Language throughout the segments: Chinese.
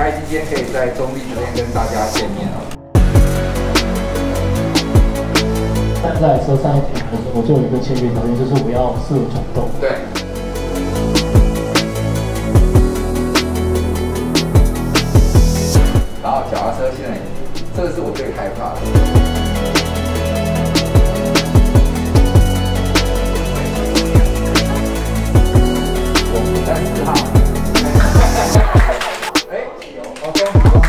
开心今天可以在中立这边跟大家见面哦。 站在车上一停的时候，我就有一个签约条件，就是我要4轮传动。 对。然后脚踏车现在，这个是我最害怕的。我34号。哎，有，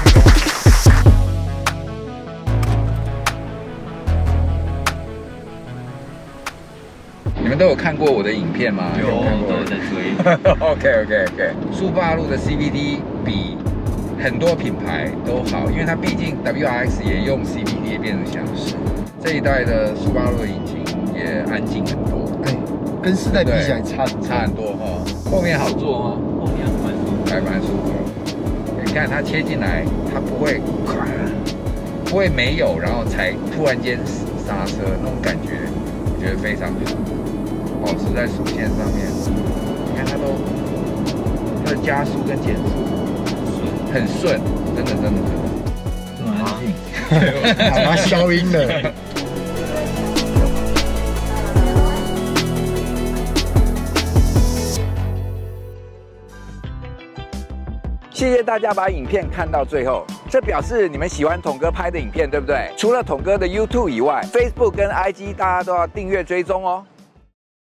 你们都有看过我的影片吗？ 有，都有在追。 OK。速霸陆的 CVT 比很多品牌都好，因为它毕竟 WRX 也用 CVT 变成享受。这一代的速霸陆的引擎也安静很多， 哎，跟4代比起来差很多哈。后面好坐吗？ 后面还蛮舒服。 你看它切进来，它不会不会没有，然后才突然间刹车那种感觉，我觉得非常好。保持在速线上面，你看它的加速跟减速很顺，真的。 这么安静， 把它消音了。 谢谢大家把影片看到最后，这表示你们喜欢统哥拍的影片，对不对？除了统哥的 YouTube 以外，Facebook 跟 IG 大家都要订阅追踪哦。